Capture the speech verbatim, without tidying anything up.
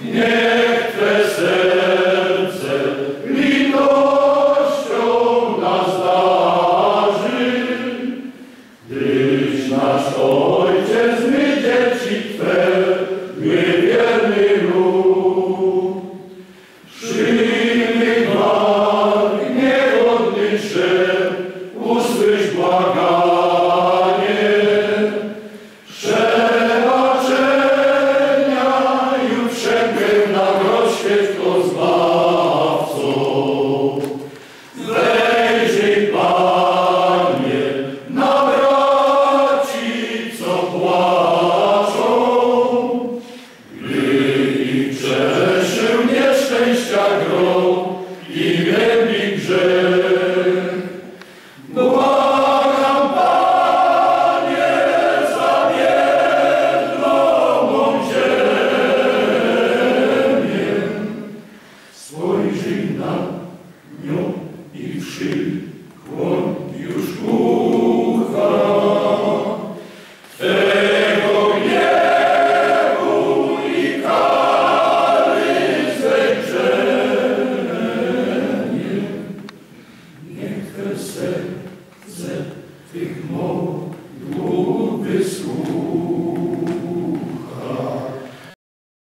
Niech Twe serce litością nas darzy, gdyż nasz Ojciec, my dzieci Twe, niewierny lud. Przyjmij dar, niegodny szef, usłysz błaganie. Szczęścia gro.